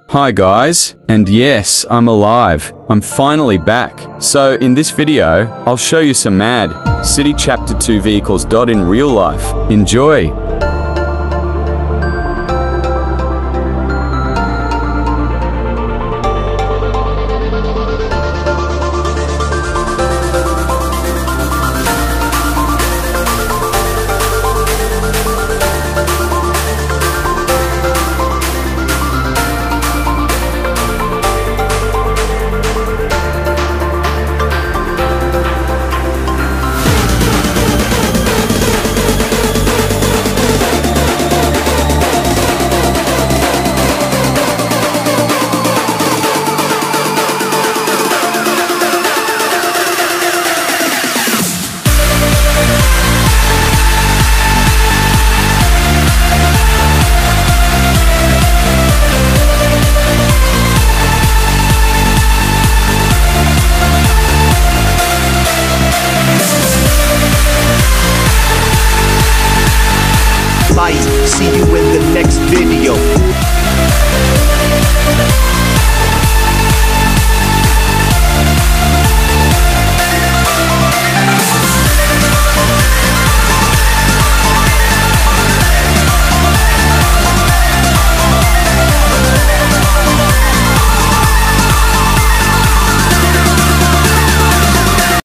Hi guys, and yes, I'm alive. I'm finally back. So in this video, I'll show you some mad City Chapter 2 vehicles in real life. Enjoy! See you in the next video.